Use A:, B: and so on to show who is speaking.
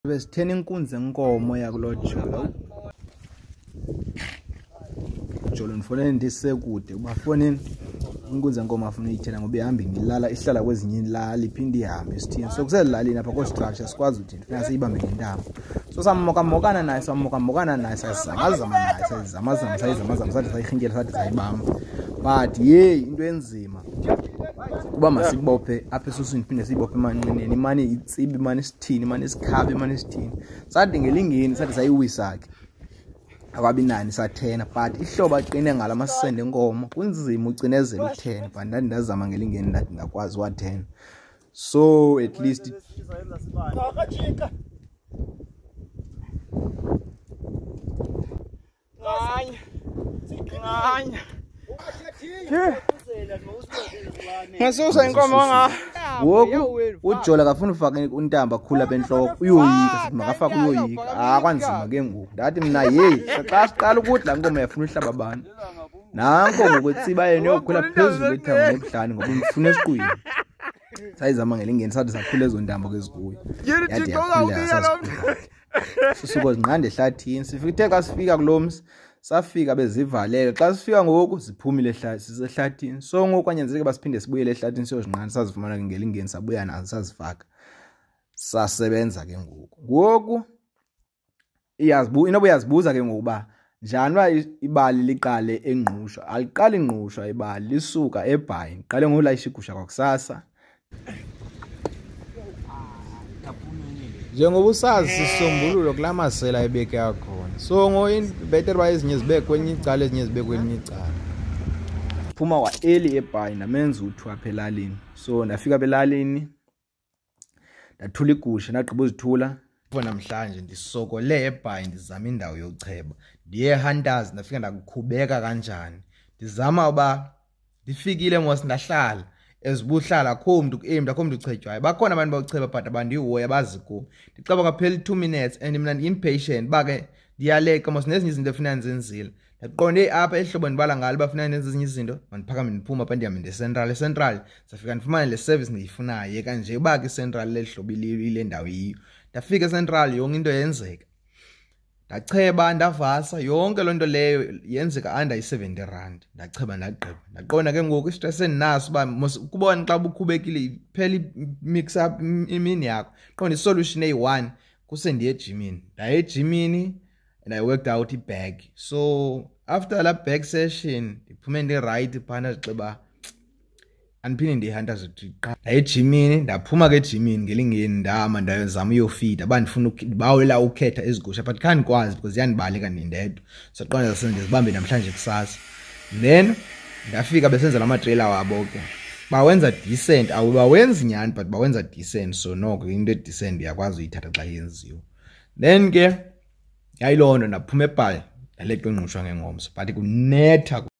A: Besithena inkunzi enkomo yakulojolo. Jolo nifonele ndisekude ubafone inkunzi enkomo afuna uyithena ngoba ihamba ngilala ihlala kwezinye ilali iphinde ihambe isithini. So kuselalini apha ko structure sikwazi ukuthi ufuna siyibambe ngentambo. So samokana naye sayizamazama sathi sayihingela sathi sayibamba. But into enzima kuba masibophe apha esuswini phinde siyibophe emanqineni imani itsibi imani isithini imani isikhabe imani isithini sathi ngelingeni sathi sayiwisa ke akwabi nani sa10 but ihlobo aqine ngala masende enkomo kunzima ucinezela u10 but ndazama ngelingeni ndathi ngakwazi wa10 so at least Ngasusa inkomo nga woku ujola kafuna ufake untamba khula benhloko uyoyika sithi makafaka uyoyika kwanzima ke ngoku ndathi mina xa siqala ukudla inkomo yafuna uhlaba abantu nanko ngokwetsiba yena yokhula phezulu ethango ebuhlani ngoba ngifuna esiqwini sayizama ngelingeni sathi sakhula ezo ntambo ke zikuyo yathi yakhula sasikhula sisuko zinqande ehlathini sifike xa sifika kulomsi safika bezivaleke xa sifika ngoku ziphumile ehlathini sisehlathini so ngoku kwanyanzeleke basiphinde sibuyele ehlathini siyozinqanda sazifumana ngelingeni sabuya nazo sazifaka sasebenza ke ngoku inoba uyazibuza ke ngokuba njani ba ibali liqale engqusho aliqali ingqusho ibali lisuka eBhayi iqale ngolayisha igusha kwakusasa njengoba usazi sisombululo kulamasela ebeke yakhona so better ba ezinye zibe kwenye icala ezinye zibe kwenye icala phuma wa early eBhayi namenza uthu apha elalini so ndafika belalini ndathula igusha ndagqiba uzithula namhlanje ndisokole eBhayi ndizama indawo yocheba ndiye hunters ndafika ndakukhubeka kanjani ndizama uba ndifikile mos ndahlala ezibuhlala akho umuntu akho umuntu uchetshwayo bakhona abantu bawucheba but abandihoya bazi kubo ndiceba kwaphela 2 minutes and mina impatient bake ndiyaleka mos nezinye izinto efuna nzenzile ndaqonde apha ehlobo ndibala ngalo bafuna nezinye izinto mandiphakame ndiphuma apha ndiyame ndecentral safika ndifumana le service ndiyifunayo kanje bake central lehlobo ile ndawo yiyo ndafika central yonke into yenzeka ndacheba ndavasa yonke lonto leyo yenzeka under i70 rand ndacheba ndagqiba ndaqonda ke ngoku istress endinaso ba kubona xa bukhubekile phela mix up imini yakho qonda isolution eyi1 kusendiye ejimini ndaye ejimini and I worked out ibag so after la bag session ndiphume ndi right phana xeba andiphinde ndihanta ziqa ejimini ndaphuma ke ejimini ngelingeni ndama ndayozama uyofida bandifuna ukubawela ukhetha ezigusha but can't kwazi because yanibaleka nindedwa so qonda sendizibambe namhlanje kusasa then ndafika besenza lama trailer wabo ke bawenza decent awubawenzi nyani but bawenza decent so noko into decent yakwazi uyithatha xa yenziwe then ke yayilona ndaphuma eBhayi ndaleqwa ingqusho ngengomso but kunetha